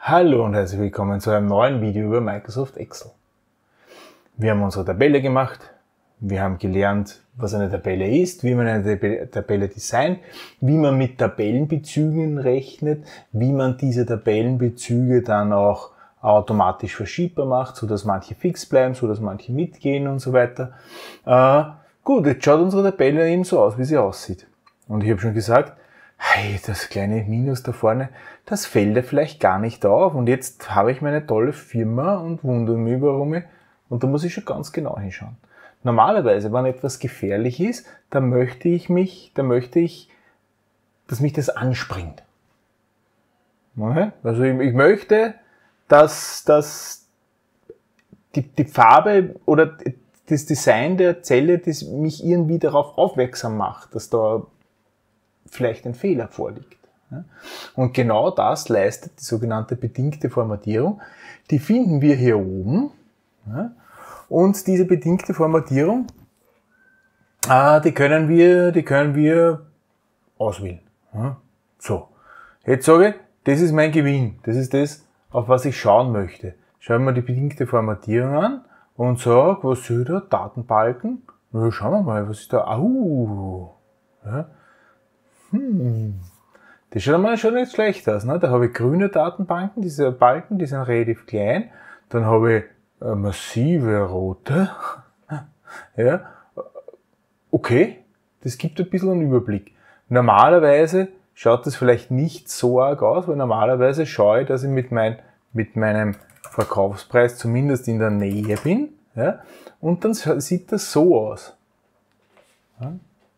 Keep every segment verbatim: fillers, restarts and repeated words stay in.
Hallo und herzlich willkommen zu einem neuen Video über Microsoft Excel. Wir haben unsere Tabelle gemacht, wir haben gelernt, was eine Tabelle ist, wie man eine Tabelle designt, wie man mit Tabellenbezügen rechnet, wie man diese Tabellenbezüge dann auch automatisch verschiebbar macht, so dass manche fix bleiben, so dass manche mitgehen und so weiter. Äh, gut, jetzt schaut unsere Tabelle eben so aus, wie sie aussieht. Und ich habe schon gesagt, hey, das kleine Minus da vorne, das fällt ja vielleicht gar nicht auf. Und jetzt habe ich meine tolle Firma und wundere mich, warum ich, und da muss ich schon ganz genau hinschauen. Normalerweise, wenn etwas gefährlich ist, dann möchte ich mich, dann möchte ich, dass mich das anspringt. Okay? Also ich, ich möchte, dass, dass die, die Farbe oder das Design der Zelle, das mich irgendwie darauf aufmerksam macht, dass da vielleicht ein Fehler vorliegt. Und genau das leistet die sogenannte bedingte Formatierung. Die finden wir hier oben. Und diese bedingte Formatierung, die können wir, die können wir auswählen. So, jetzt sage ich, das ist mein Gewinn. Das ist das, auf was ich schauen möchte. Schauen wir die bedingte Formatierung an und sage, was sehe ich da? Datenbalken. Na, schauen wir mal, was ist da? Au! Ja. Hm. Das schaut mal schon nicht schlecht aus. Ne? Da habe ich grüne Datenbanken, diese Balken, die sind relativ klein. Dann habe ich äh, massive rote. Ja. Okay, das gibt ein bisschen einen Überblick. Normalerweise schaut das vielleicht nicht so arg aus, weil normalerweise schaue ich, dass ich mit, mein, mit meinem Verkaufspreis zumindest in der Nähe bin. Ja? Und dann sieht das so aus. Ja?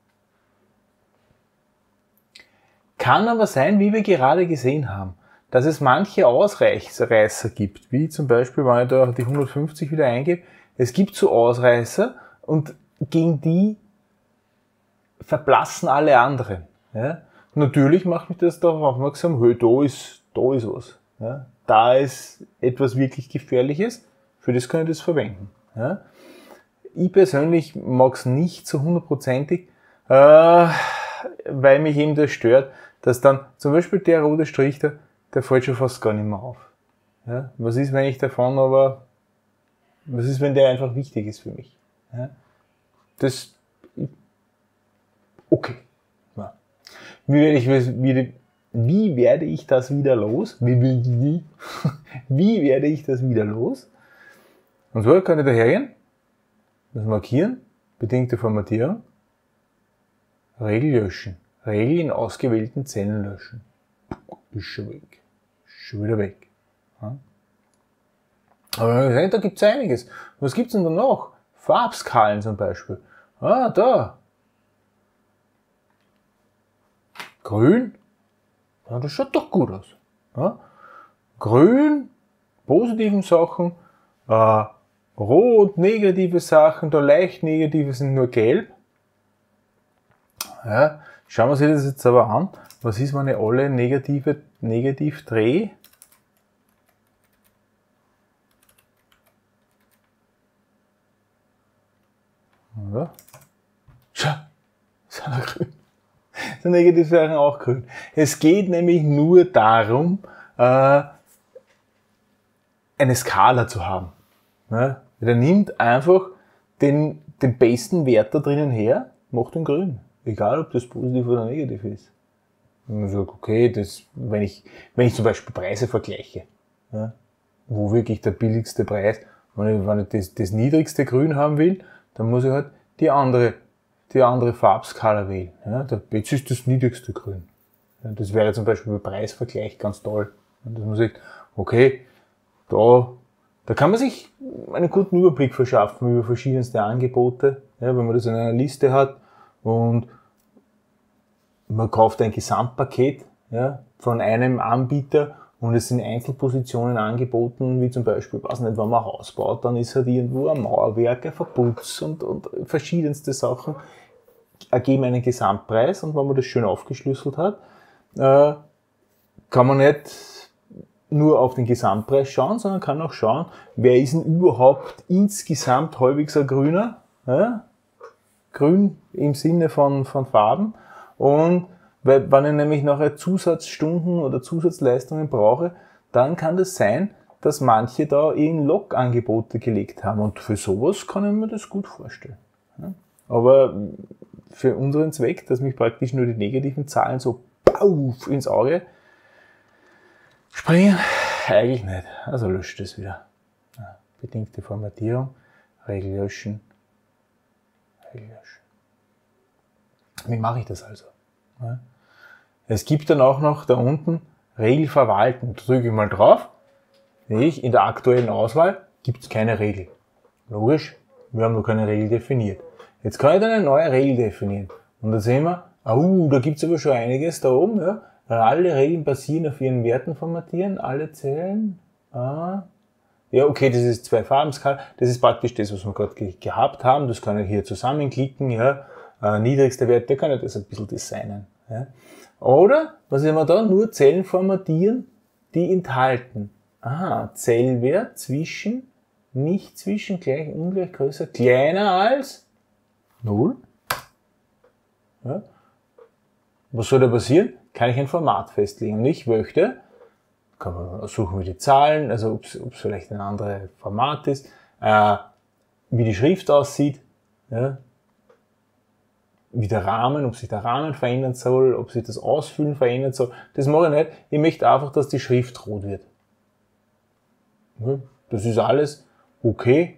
Kann aber sein, wie wir gerade gesehen haben, dass es manche Ausreißer gibt, wie zum Beispiel, wenn ich da die hundertfünfzig wieder eingebe, es gibt so Ausreißer und gegen die verblassen alle anderen. Ja? Natürlich macht mich das darauf aufmerksam, hey, da ist, da ist was. Ja? Da ist etwas wirklich Gefährliches, für das kann ich das verwenden. Ja? Ich persönlich mag es nicht so hundertprozentig, äh, weil mich eben das stört, dass dann zum Beispiel der rote Strich da, der fällt schon fast gar nicht mehr auf. Ja? Was ist, wenn ich davon aber, was ist, wenn der einfach wichtig ist für mich? Ja? Das, okay. Ja. Wie werde ich, wie, wie werde ich das wieder los? Wie, wie, wie, wie werde ich das wieder los? Und so kann ich da hergehen, das markieren, bedingte Formatierung, Regel löschen. Regel in ausgewählten Zellen löschen. Ist schon weg. Ist schon wieder weg. Ja. Aber da gibt es einiges. Was gibt es denn da noch? Farbskalen zum Beispiel. Ah, da. Grün. Ja, das schaut doch gut aus. Ja. Grün, positiven Sachen. Äh, rot, negative Sachen. Da leicht negative sind nur gelb. Ja. Schauen wir uns das jetzt aber an. Was ist, wenn ich alle negative, negativ drehe? Ja. Schau, sind auch grün. Die negativ wären auch grün. Es geht nämlich nur darum, äh, eine Skala zu haben. Ja? Der nimmt einfach den, den besten Wert da drinnen her, macht den grün. Egal, ob das positiv oder negativ ist. Und man sagt, okay, das, wenn ich, wenn ich zum Beispiel Preise vergleiche, ja, wo wirklich der billigste Preis, wenn ich, wenn ich das, das niedrigste Grün haben will, dann muss ich halt die andere, die andere Farbskala wählen. Ja, jetzt ist das niedrigste Grün. Ja, das wäre zum Beispiel bei Preisvergleich ganz toll. Und dass man sagt, okay, da, da kann man sich einen guten Überblick verschaffen über verschiedenste Angebote, ja, wenn man das in einer Liste hat. Und man kauft ein Gesamtpaket, ja, von einem Anbieter und es sind Einzelpositionen angeboten, wie zum Beispiel, weiß nicht, wenn man ein Haus baut, dann ist halt irgendwo ein Mauerwerk, ein Verputz und, und verschiedenste Sachen ergeben einen Gesamtpreis und wenn man das schön aufgeschlüsselt hat, äh, kann man nicht nur auf den Gesamtpreis schauen, sondern kann auch schauen, wer ist denn überhaupt insgesamt halbwegs ein Grüner, ja? Grün im Sinne von, von Farben. Und weil, wenn ich nämlich nachher Zusatzstunden oder Zusatzleistungen brauche, dann kann das sein, dass manche da in Log-Angebote gelegt haben. Und für sowas kann ich mir das gut vorstellen. Aber für unseren Zweck, dass mich praktisch nur die negativen Zahlen so pauf ins Auge springen, eigentlich nicht. Also löscht es wieder. Bedingte Formatierung, Regel löschen, Regel löschen. Wie mache ich das also? Es gibt dann auch noch da unten Regel verwalten. Da drücke ich mal drauf. Sehe ich, in der aktuellen Auswahl gibt es keine Regel. Logisch, wir haben noch keine Regel definiert. Jetzt kann ich dann eine neue Regel definieren. Und da sehen wir, oh, da gibt es aber schon einiges da oben. Ja. Alle Regeln basieren auf ihren Werten formatieren, alle Zellen. Ah. Ja, okay, das ist zwei Farbenskala. Das ist praktisch das, was wir gerade ge gehabt haben. Das kann ich hier zusammenklicken. Ja. Äh, niedrigster Wert, der kann ich das ein bisschen designen. Ja. Oder, was sehen wir da? Nur Zellen formatieren, die enthalten. Aha, Zellwert zwischen, nicht zwischen, gleich, ungleich, größer, kleiner als null. Ja. Was soll da passieren? Kann ich ein Format festlegen. Und ich möchte, kann man suchen wir die Zahlen, also ob es vielleicht ein anderes Format ist, äh, wie die Schrift aussieht, ja. Wie der Rahmen, ob sich der Rahmen verändern soll, ob sich das Ausfüllen verändern soll. Das mache ich nicht. Ich möchte einfach, dass die Schrift rot wird. Ja, das ist alles okay.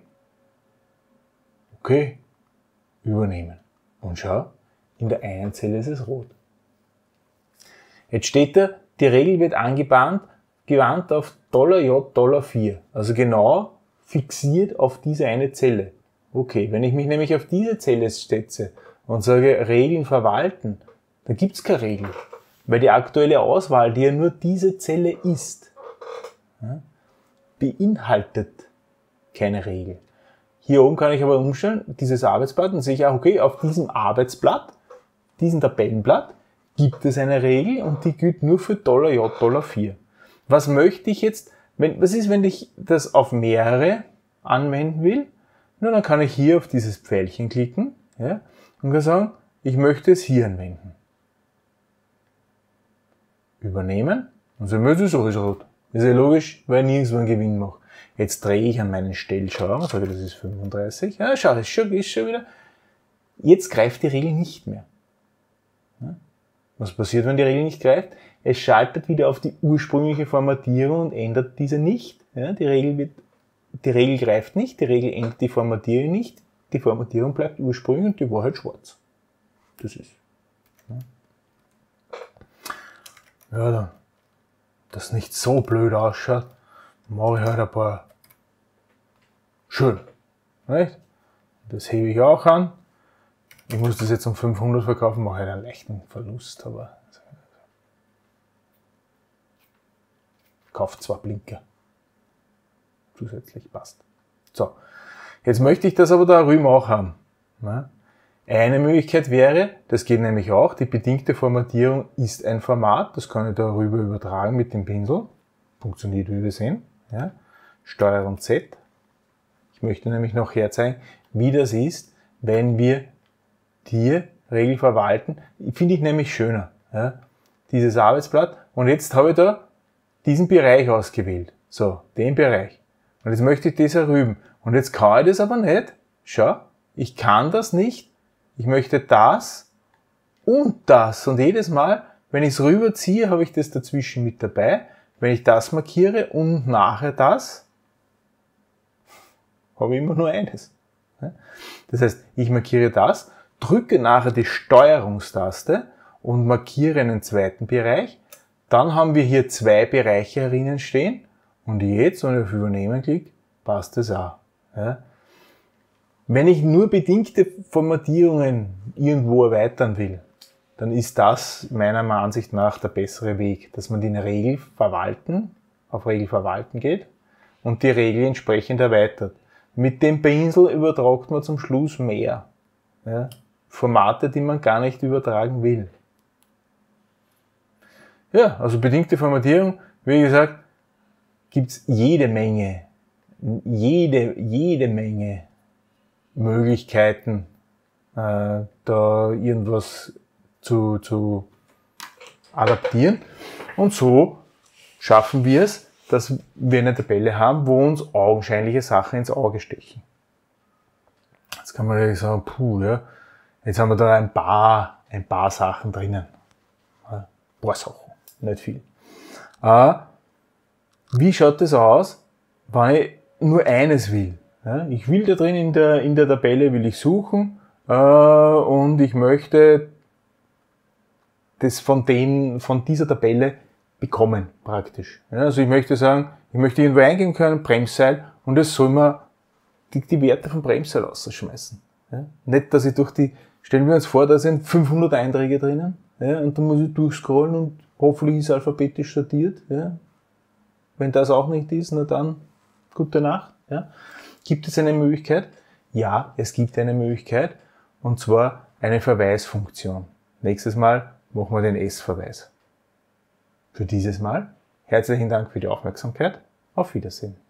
Okay. Übernehmen. Und schau, in der einen Zelle ist es rot. Jetzt steht da, die Regel wird angewandt, gewandt auf $J Dollar vier. Also genau fixiert auf diese eine Zelle. Okay, wenn ich mich nämlich auf diese Zelle setze und sage Regeln verwalten, dann gibt es keine Regel. Weil die aktuelle Auswahl, die ja nur diese Zelle ist, ja, beinhaltet keine Regel. Hier oben kann ich aber umstellen, dieses Arbeitsblatt, und sehe ich auch, okay, auf diesem Arbeitsblatt, diesem Tabellenblatt, gibt es eine Regel und die gilt nur für J Dollar vier. Was möchte ich jetzt, wenn, was ist, wenn ich das auf mehrere anwenden will? Nun, dann kann ich hier auf dieses Pfeilchen klicken, ja, und kann sagen, ich möchte es hier anwenden. Übernehmen. Und so ist es alles rot. Das ist ja logisch, weil ich nirgendwo einen Gewinn mache. Jetzt drehe ich an meinen Stellschrauben und sage, das ist fünfunddreißig. Ja, schau, das ist schon, ist schon wieder. Jetzt greift die Regel nicht mehr. Ja? Was passiert, wenn die Regel nicht greift? Es schaltet wieder auf die ursprüngliche Formatierung und ändert diese nicht. Ja? Die Regel wird, die Regel greift nicht, die Regel ändert die Formatierung nicht. Die Formatierung bleibt ursprünglich und die war halt schwarz. Das ist. Ja, ja dann, dass nicht so blöd ausschaut, mache ich halt ein paar schön. Nicht? Das hebe ich auch an. Ich muss das jetzt um fünfhundert verkaufen, mache ich einen leichten Verlust, aber kauft zwar Blinker. Zusätzlich passt. So. Jetzt möchte ich das aber da drüben auch haben. Eine Möglichkeit wäre, das geht nämlich auch, die bedingte Formatierung ist ein Format, das kann ich darüber übertragen mit dem Pinsel. Funktioniert, wie wir sehen. Ja. Steuerung Z. Ich möchte nämlich noch herzeigen, wie das ist, wenn wir die Regel verwalten. Finde ich nämlich schöner. Ja. Dieses Arbeitsblatt. Und jetzt habe ich da diesen Bereich ausgewählt. So, den Bereich. Und jetzt möchte ich das herüben. Und jetzt kann ich das aber nicht. Schau, ich kann das nicht. Ich möchte das und das. Und jedes Mal, wenn ich es rüberziehe, habe ich das dazwischen mit dabei. Wenn ich das markiere und nachher das, habe ich immer nur eines. Das heißt, ich markiere das, drücke nachher die Steuerungstaste und markiere einen zweiten Bereich. Dann haben wir hier zwei Bereiche herinnen stehen. Und jetzt, wenn ich auf Übernehmen klicke, passt das auch. Ja. Wenn ich nur bedingte Formatierungen irgendwo erweitern will, dann ist das meiner Ansicht nach der bessere Weg, dass man die Regel verwalten, auf Regel verwalten geht und die Regel entsprechend erweitert. Mit dem Pinsel übertragt man zum Schluss mehr. Ja. Formate, die man gar nicht übertragen will. Ja, also bedingte Formatierung, wie gesagt, gibt's jede Menge, jede, jede Menge Möglichkeiten, äh, da irgendwas zu, zu adaptieren. Und so schaffen wir es, dass wir eine Tabelle haben, wo uns augenscheinliche Sachen ins Auge stechen. Jetzt kann man natürlich sagen, puh, ja, jetzt haben wir da ein paar, ein paar Sachen drinnen. Ein paar Sachen, nicht viel. Äh, wie schaut das aus, wenn ich nur eines will? Ja, ich will da drin in der, in der Tabelle will ich suchen äh, und ich möchte das von, den, von dieser Tabelle bekommen, praktisch. Ja, also ich möchte sagen, ich möchte irgendwo eingeben können, Bremsseil, und es soll mir die, die Werte vom Bremsseil rausschmeißen. Ja, nicht, dass ich durch die, stellen wir uns vor, da sind fünfhundert Einträge drinnen, ja, und dann muss ich durchscrollen und hoffentlich ist es alphabetisch sortiert. Ja. Wenn das auch nicht ist, na dann, gute Nacht. Ja. Gibt es eine Möglichkeit? Ja, es gibt eine Möglichkeit, und zwar eine Verweisfunktion. Nächstes Mal machen wir den S-Verweis. Für dieses Mal herzlichen Dank für die Aufmerksamkeit. Auf Wiedersehen.